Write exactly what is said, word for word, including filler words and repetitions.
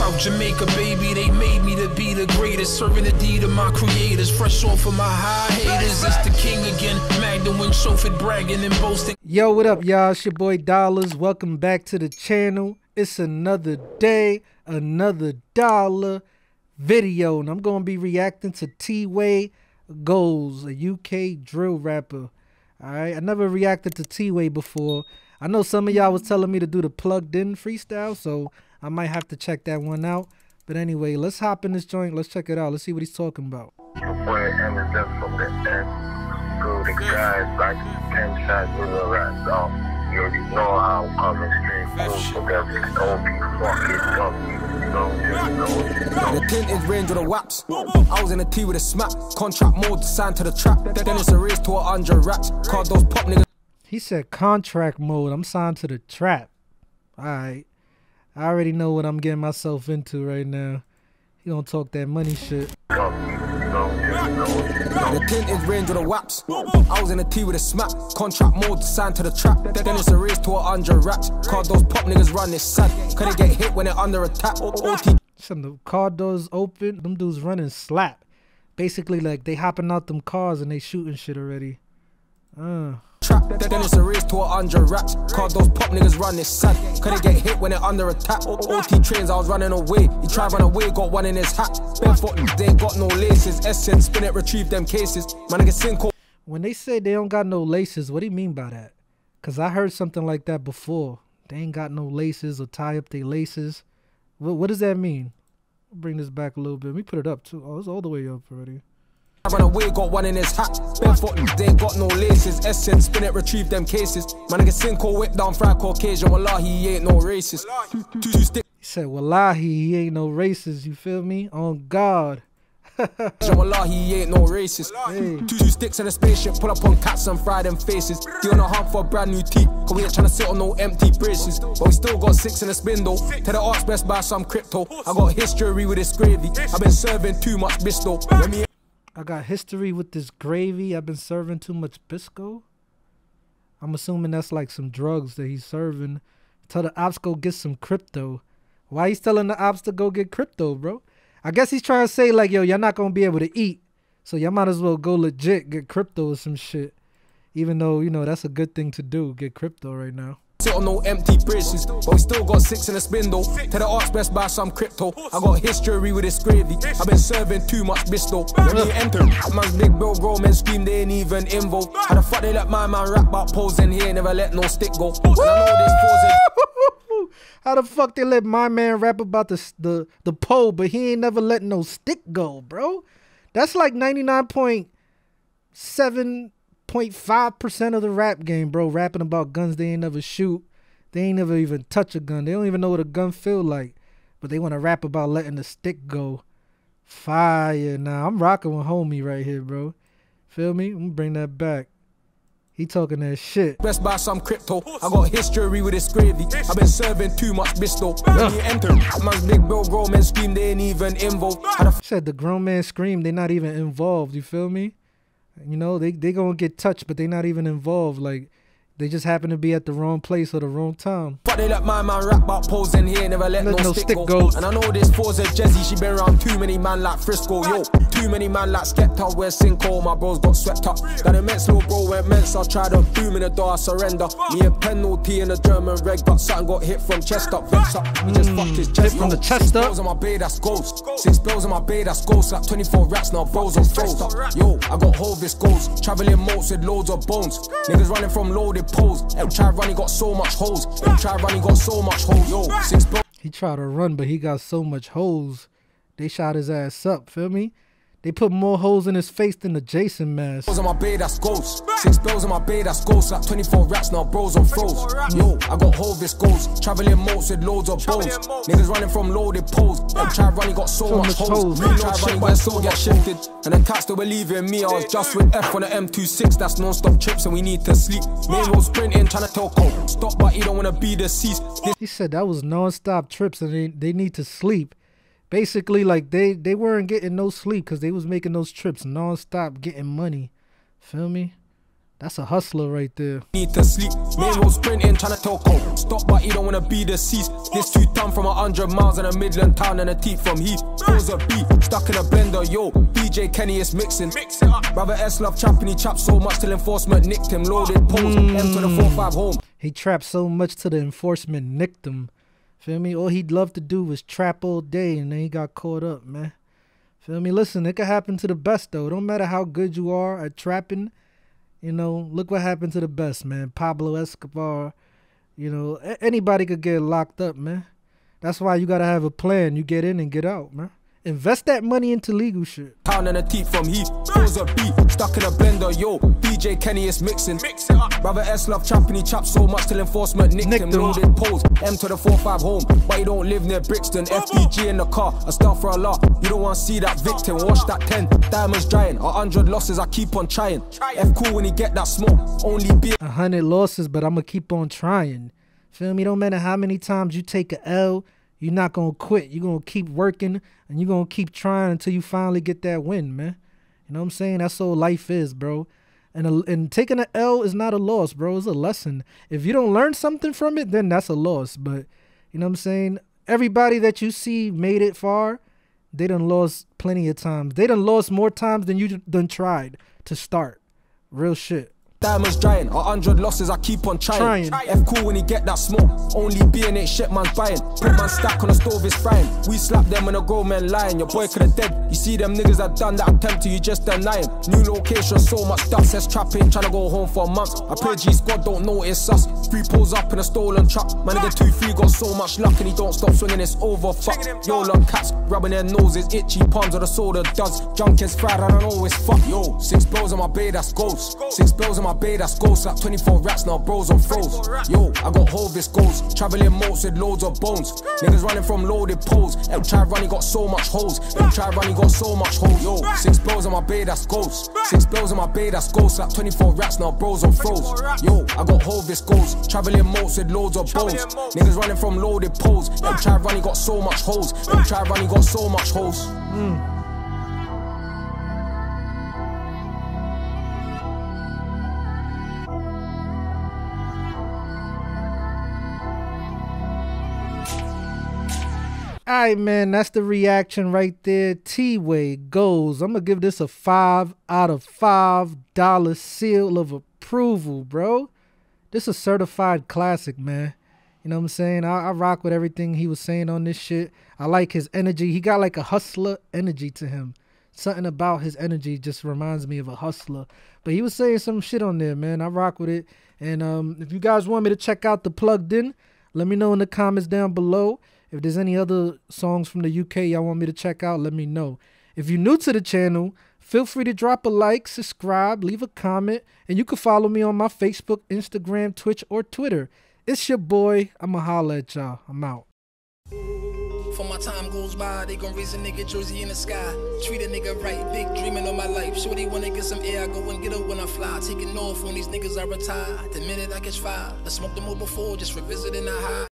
South Jamaica, baby, they made me to be the greatest. Serving the deed of my creators, fresh off of my high haters. It's the king again, Magdalene, chauffeured, bragging and boasting. Yo, what up, y'all? It's your boy Dollars. Welcome back to the channel. It's another day, another dollar video, and I'm gonna be reacting to Teeway Goals, a U K drill rapper. All right, I never reacted to Teeway before. I know some of y'all was telling me to do the plugged in freestyle, so I might have to check that one out. But anyway, let's hop in this joint. Let's check it out. Let's see what he's talking about. Your boy Eminem from the end. Good the guys like ten shots with the rats off. You already know how I'm coming straight cool for them. Don't be fucking dumb. You know, just know, you know. The tinted range of the waps. I was in a T with a smack. Contract mode signed to the trap. Then it's a race to a hundred raps. Called those pop niggas. He said contract mode. I'm signed to the trap. Alright. I already know what I'm getting myself into right now. He gonna talk that money shit. The tinted range of the waps. I was in a T with a smack. Contract mode signed to the trap. Then it's a race to a hundred raps. Called those pop niggas run this sad. Couldn't get hit when they're under attack. O T. Some the car doors open. Them dudes running slap. Basically like they hopping out them cars and they shooting shit already. Uh. Trap, then it's a race to a hundred raps. Called those pop niggas run this sad. Couldn't get hit when they're under attack. O T trains, I was running away. He tried run away, got one in his hat. Barefoot, they ain't got no laces. Essence, spin it, retrieve them cases. My nigga Cinco. When they say they don't got no laces, what do you mean by that? Cause I heard something like that before. They ain't got no laces or tie up their laces. What, what does that mean? I'll bring this back a little bit. Let me put it up too. Oh, it's all the way up already. I run away, got one in his hat. Barefoot, they ain't got no laces. Essence, spin it, retrieve them cases. My nigga Cinco whip down fried Caucasian. Wallahi, he ain't no racist. Two, two, two stick. He said, Wallahi, he ain't no racist. You feel me? On God. Wallahi, he ain't no racist. Hey. Two, two sticks in a spaceship, pull up on cats and fry them faces. He on a hunt for a brand new teeth, cause we ain't tryna sit on no empty braces. But we still got six in a spindle. Tell the arts best buy some crypto. I got history with this gravy. I've been serving too much Bristol. When me I got history with this gravy. I've been serving too much Bisco. I'm assuming that's like some drugs that he's serving. Tell the ops go get some crypto. Why he's telling the ops to go get crypto, bro? I guess he's trying to say like, yo, y'all not going to be able to eat. So y'all might as well go legit, get crypto or some shit. Even though, you know, that's a good thing to do, get crypto right now. Sit on no empty braces, but we still got six in a spindle. Tell the arts best buy some crypto. I got history with this gravy. I've been serving too much Bristol. When you enter, man's big bill grow men scream they ain't even involved. How the fuck they let my man rap about posing here, never let no stick go. And I know this pose. How the fuck they let my man rap about the the the pole, but he ain't never letting no stick go, bro? That's like ninety-nine point seven point five percent of the rap game, bro, rapping about guns they ain't never shoot. They ain't never even touch a gun. They don't even know what a gun feel like. But they want to rap about letting the stick go. Fire. Now, I'm rocking with homie right here, bro. Feel me? I'm going to bring that back. He talking that shit. Best buy some crypto. I got history with this gravy. I've been serving too much Bristol. When you enter, man's big bill grown men scream they ain't even involved. Said the grown man scream they not even involved. You feel me? You know, they they gonna get touched, but they not even involved. Like, they just happen to be at the wrong place or the wrong time. But they let my man rap about posing here, never let, let no, no stick, stick go. go. And I know this pose of Jezzy, she been around too many man like Frisco, yo. Too many man like Skepta, where Cinco, my bros got swept up. Got immense little bro went mensa, tried to boom in the door, I surrender. Me a penalty in the German reg, but something got hit from chest up, vex up. He just fucked his chest from the chest Six up. Six on my bay, that's ghost. Six bills on my bay, that's ghost. Like twenty-four rats, now bros on froze up. Yo, I got Hovis goals, traveling moats with loads of bones. Niggas running from loaded poles. Every try run, he got so much holes. Every try run, he got so much holes. Yo, six bills. He tried to run, but he got so much holes. They shot his ass up, feel me? They put more holes in his face than the Jason mask. On my bed, that's ghost. Six bills on my bed, that's ghost. Like twenty-four rats, now bros on froze. Yo, I got Hovis goals. Traveling moats with loads of bones. Niggas running from loaded poles. Every try run, he got so, so much holes. Me try run, where so get shifted. And the cats that believe in me, I was just with F on the M twenty-six. That's non-stop trips and we need to sleep. Main road sprinting, trying to tell Cole. Stop, but he don't want to be deceased. He said that was non-stop trips and they, they need to sleep. Basically, like, they, they weren't getting no sleep because they was making those trips non-stop getting money. Feel me? That's a hustler right there. Need to sleep, main road sprinting, trying to tell Cole. Stop, but he don't wanna be deceased. This two ton from a hundred miles in a Midland town and a teeth from Heath. Goes a beat, stuck in a blender, yo. D J Kenny is mixing. Mix it up. Brother S love trapping, he trapped so much till enforcement nicked him. Loaded poles, mm. M to the four five home. He trapped so much till the enforcement nicked him. Feel me? All he'd love to do was trap all day, and then he got caught up, man. Feel me? Listen, it could happen to the best, though. It don't matter how good you are at trapping. You know, look what happened to the best, man. Pablo Escobar, you know, anybody could get locked up, man. That's why you got to have a plan. You get in and get out, man. Invest that money into legal shit. Town and a teeth from Heath. Goes a beat, stuck in a blender, yo. D J Kenny is mixing. Mix it up. Brother S love trapping, he trapped so much till enforcement nicked, nicked him. him. Loaded poles, M to the four five home. But he don't live near Brixton. F B G in the car, a star for a lot. You don't want to see that victim. Wash that ten, diamonds drying. A hundred losses, I keep on trying. F cool when he get that smoke. Only be a hundred losses, but I'ma keep on trying. Feel me? Don't matter how many times you take a L. You're not going to quit. You're going to keep working, and you're going to keep trying until you finally get that win, man. You know what I'm saying? That's all life is, bro. And, a, and taking an L is not a loss, bro. It's a lesson. If you don't learn something from it, then that's a loss. But, you know what I'm saying? Everybody that you see made it far, they done lost plenty of times. They done lost more times than you done tried to start. Real shit. Diamonds drying, a hundred losses, I keep on trying. trying. F cool when he get that smoke. Only being ain't shit man's buying. Put man stack on the stove is frying. We slap them and a grown man lying. Your boy coulda dead. You see them niggas that done that attempt to you just denying. New location, so much dust. Says trapping, trying to go home for a month. I pray G squad don't notice us. Three pulls up in a stolen truck. Man nigga two three got so much luck and he don't stop swinging. It's over. Fuck. Yo, love cats rubbing their noses, itchy palms of the soda does. Junk is fried, I don't know it's fuck. Yo, six blows on my bay, that's ghost. Six blows on my bay, that's ghost. Like twenty-four rats now, bros on froze. Yo, I got Hovis goals. Traveling moats with loads of bones. Niggas running from loaded poles. M try running got so much holes. M try running got so much holes. Yo, six blows on my bay, that's ghost. Six blows on my bay, that's ghost. Like twenty-four rats now, bros on froze. Yo, I got Hovis goals. Traveling moats with loads of bones. Niggas running from loaded poles. M try running got so much holes. M try running got so much holes. Mm. Alright, man, that's the reaction right there. Teeway goes. I'm going to give this a five out of five dollar seal of approval, bro. This is a certified classic, man. You know what I'm saying? I, I rock with everything he was saying on this shit. I like his energy. He got like a hustler energy to him. Something about his energy just reminds me of a hustler. But he was saying some shit on there, man. I rock with it. And um, if you guys want me to check out the Plugged In, let me know in the comments down below. If there's any other songs from the U K y'all want me to check out, let me know. If you're new to the channel, feel free to drop a like, subscribe, leave a comment, and you can follow me on my Facebook, Instagram, Twitch, or Twitter. It's your boy. I'ma holla at y'all. I'm out. For my time goes by, they gon' raise a nigga jersey in the sky. Treat a nigga right, big dreaming on my life. Shorty wanna get some air, I go and get her when I fly. Taking off on these niggas I retire. The minute I catch fire, I smoked them all before, just revisiting the high.